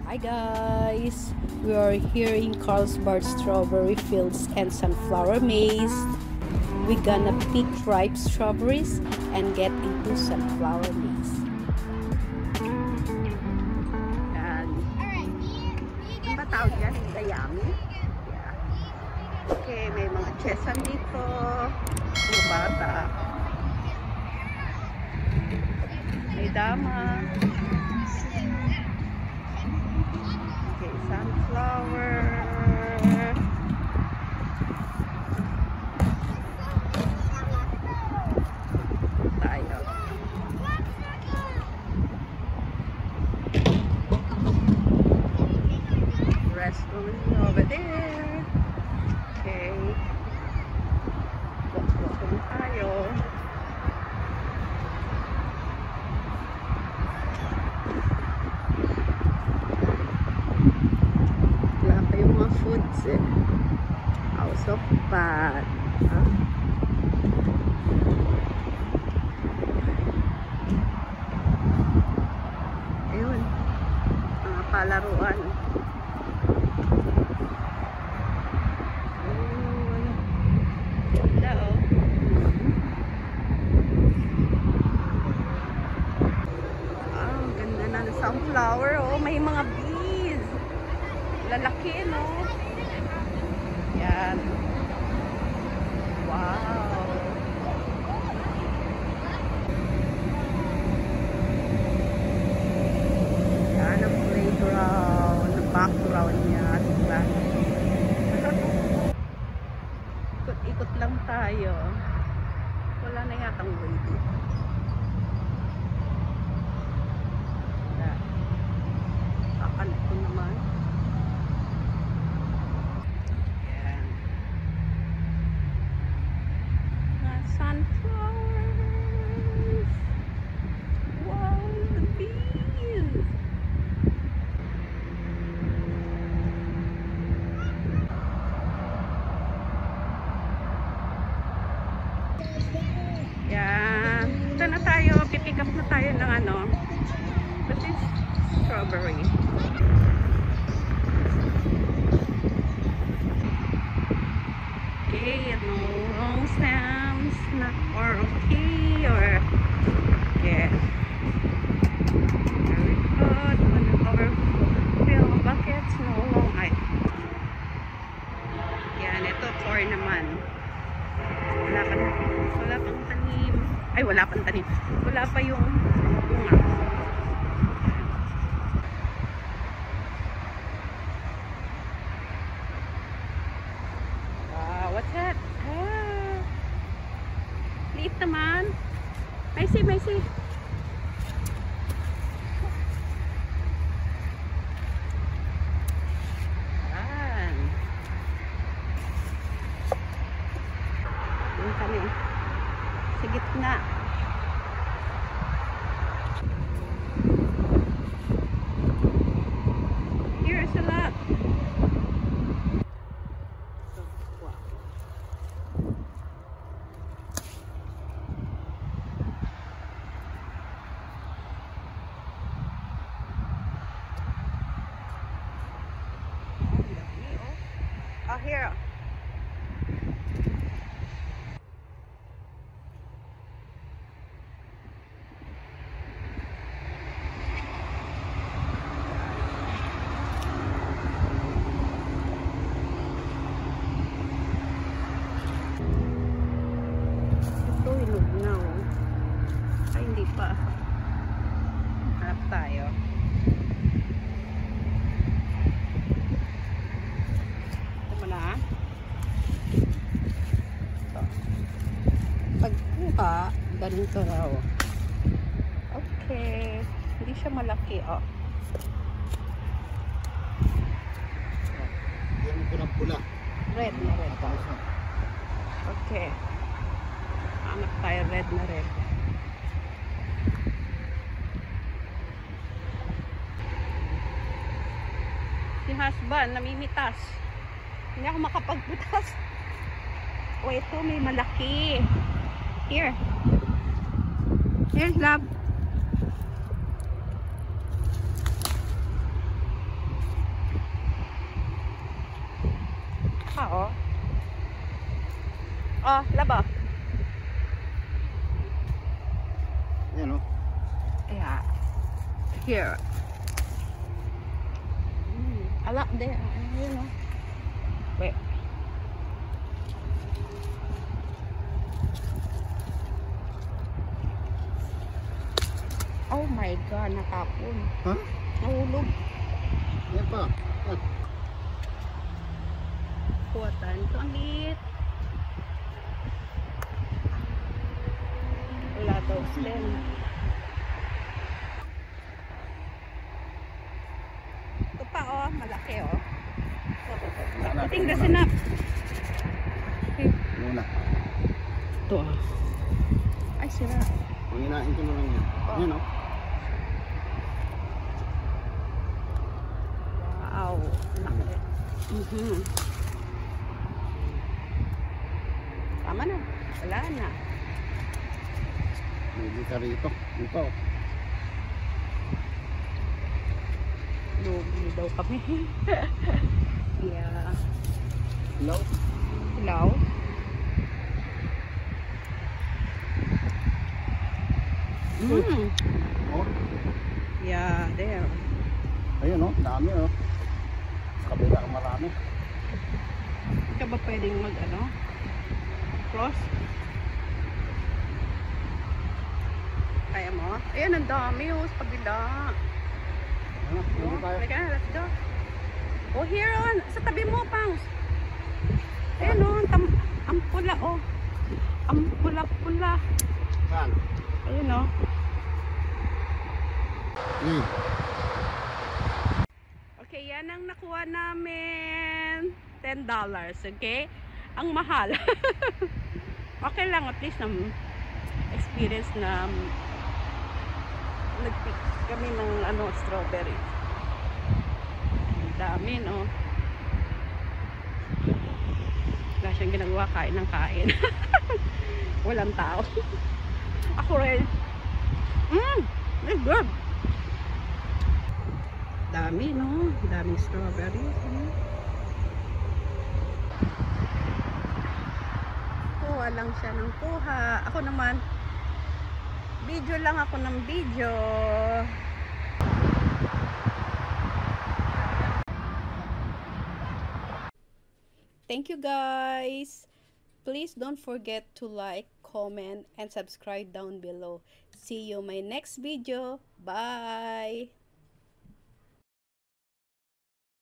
Hi guys! We are here in Carlsbad strawberry fields and sunflower maze. We're gonna pick ripe strawberries and get into sunflower maze. Yan. Ano ba tawag yan? Dayami? Yeah. Okay, may mga chesan dito. Mga bata. May dama. Sunflower. Tayo. Restaurant over there. Okay. Walk tayo. Foods Carlsbad. Ayun, mga palaruan. Hello. Ganda na ng sunflower. Oh, may mga bees. Lalaki, no? Yan. Wow. Yan ang playground. Ang background niya. Diba? Ikot-ikot lang tayo. Wala na yatang way dito. Kakalit ko naman. Sunflowers. Wow, the bees. Yan. Ito na tayo. Pipick up na tayo ng ano. This is strawberry. Okay, no wrong sounds, not or okay, or yeah. Very good. Overfill buckets, no wrong eye. Yan, ito 4 naman. Wala pang tanim. Ay, wala pang tanim. Wala pa yung bunga. What's that? Ah, liit naman. May see. Yan. Doon kami. Sa gitna. Here's a lot. Oh, here. Ito, hinog na, oh. Ay, hindi pa. Hanap tayo. Pagkuha, ganito raw. Okay. Hindi siya malaki, oh. Yan ko ng pula. Red na red. Okay. Hanap tayo red na red. Si husband, namimitas. Hindi ako makapagbutas. O, ito may malaki. Here. Here's love. pa, oh. Oh, laba. Yan, oh. Yeah. Here. A lot there. You know. Wait. Oh my God, natapon. Ha? Nahulog. Yan pa. Yan. Kuwatan. Ito ang liit. Wala daw stem. Ito pa, oh. Malaki, oh. I think that's enough. Okay. Muna. Ito, ah. Ay, sira. Panginain ko na lang yan. Oh. Yan, oh. Wow. Laki. Tama na. Wala na. Hindi ka rito. Ito. Lugi daw kami. Yeah. Hello? Hello? Oh. Yeah, there. Ayun, oh. Dami, oh. Sa kabila marami. Hindi ka ba pwedeng mag, ano? Cross? Kaya mo? Ayan, ang dami, oh. Sa kabila. Ano? Hindi Oh, tayo. okay, let's go. Oh, here on. Sa tabi mo, Pangs. Ayan, oh. Ang pula, oh. Ang pula-pula. Saan? Ayan, oh. Okay, yan ang nakuha namin. $10, okay? Ang mahal. Okay lang, at least na experience na nag-pick kami ng ano, strawberry. Ang dami, no? Wala siyang ginagawa, kain ng kain. Walang tao. Ako rin. It's good. Dami, no? Daming strawberries. Kuha lang siya ng kuha. Ako naman, video lang ako ng video. Thank you, guys. Please don't forget to like, comment, and subscribe down below. See you in my next video. Bye!